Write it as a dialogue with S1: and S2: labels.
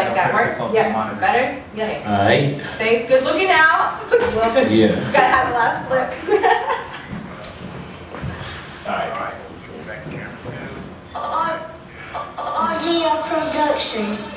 S1: like that. Work? Yeah. Better? Yeah.
S2: Alright.
S1: Thanks. Good looking out.
S2: Yeah.
S1: Gotta have the last flip.
S3: Audio production.